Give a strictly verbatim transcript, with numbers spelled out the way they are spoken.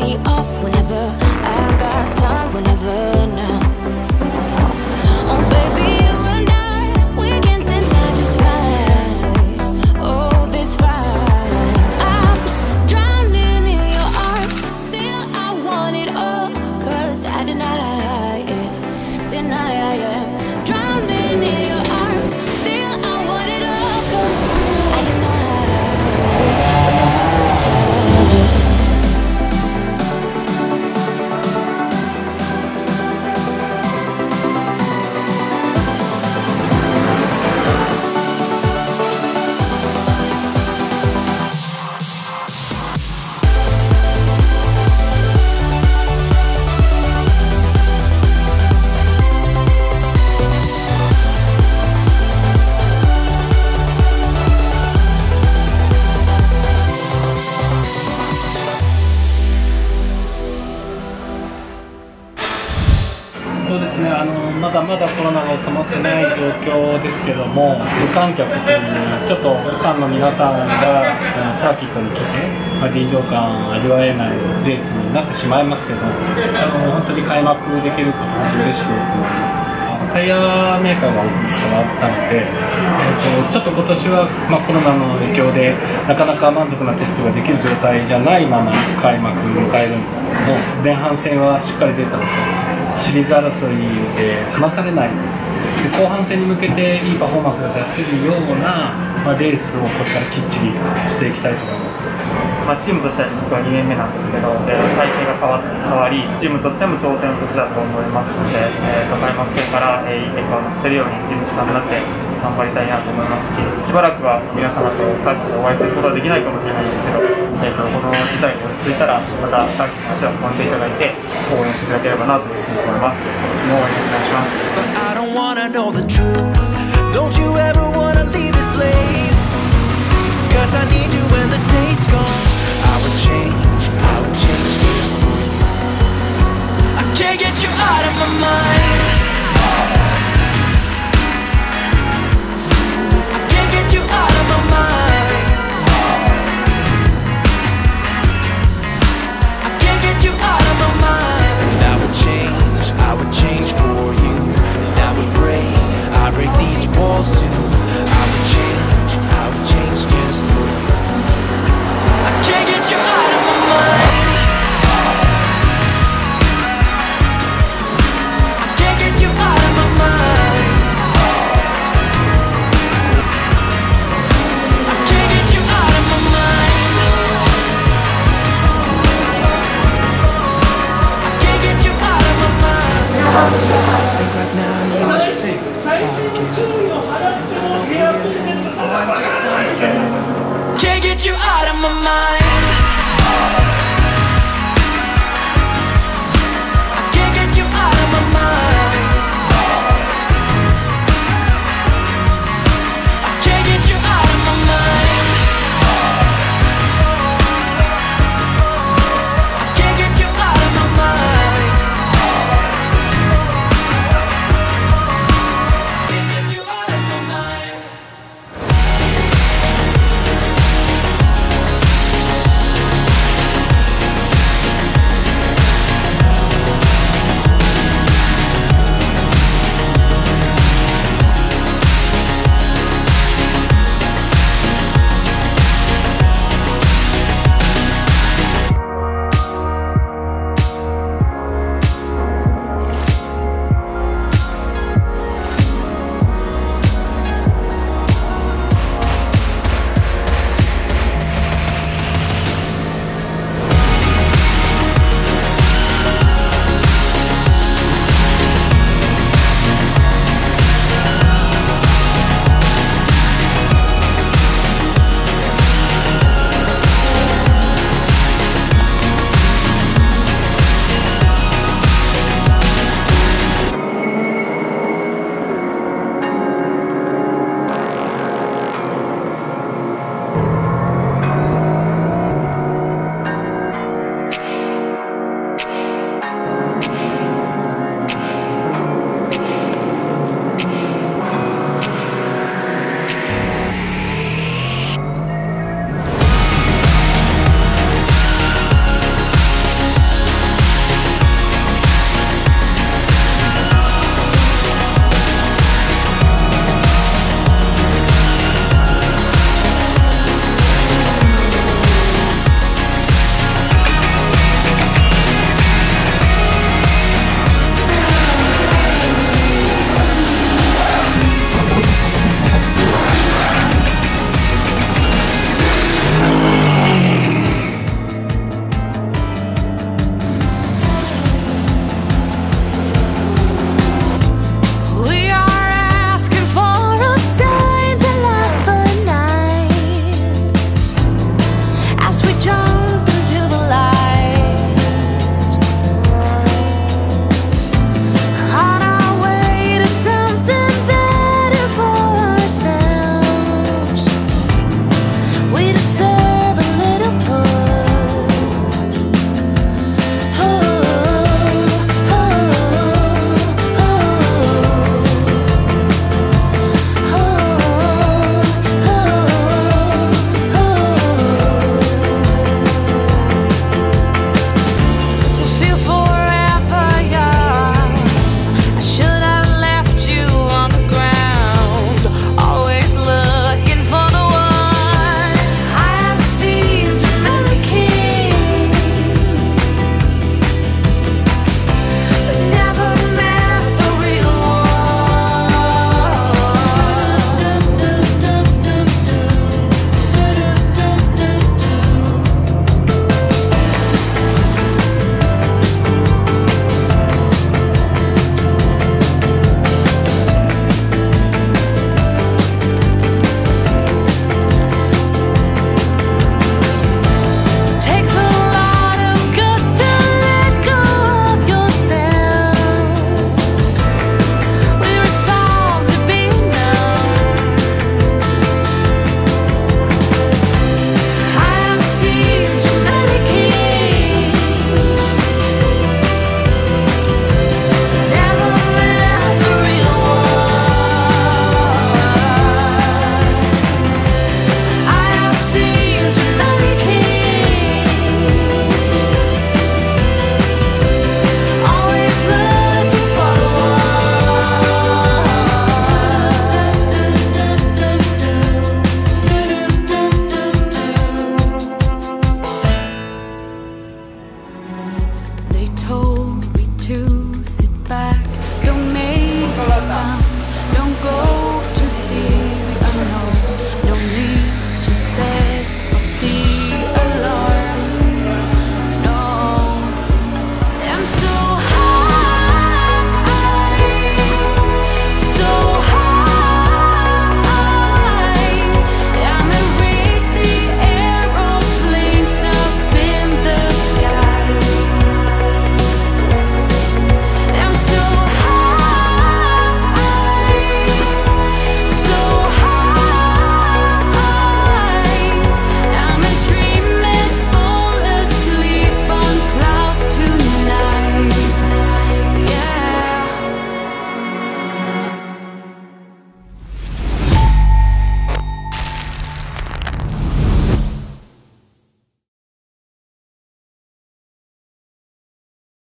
me off whenever I got time, whenever now. Oh baby, you and I, we can deny this right. Oh, this right. I'm drowning in your arms, still I want it all. Cause I deny it, deny I am drowning in your arms, still I want it all. Cause I deny そうですね、あのまだまだコロナが収まってない状況ですけども、無観客というちょっとファンの皆さんがサーキットに来て、まあ、臨場感味わえないレースになってしまいますけど、あの本当に開幕できることを嬉しく思います。タイヤメーカーが変わったので、えー、とちょっと今年は、まあ、コロナの影響でなかなか満足なテストができる状態じゃないまま開幕を迎えるんですけども、前半戦はしっかり出たのと、シリーズ争いで離されないで、後半戦に向けていいパフォーマンスが出せるような、まあ、レースをこれからきっちりしていきたいと思います。 まあ、チームとしては僕はにねんめなんですけど、で体制が変わ変わり、チームとしても挑戦の年だと思いますので、えー、と開幕戦から、えー、いい結果を残せるようにチーム一丸になって頑張りたいなと思いますし、しばらくは皆様とサーキットでお会いすることはできないかもしれないんですけど、えー、とこの事態に落ち着いたらまたサーキットの足を運んでいただいて応援していただければなというふうに思います。もうお願いします。 I don't wanna know the truth. Don't you ever wanna leave this place? Cause I need you when the day's gone. I would change, I would change just for you. I can't get you out of my mind. I can't get you out of my mind. I can't get you out of my mind. I would change, I would change for you. I would break, I'd break these walls too. I would change, I would change just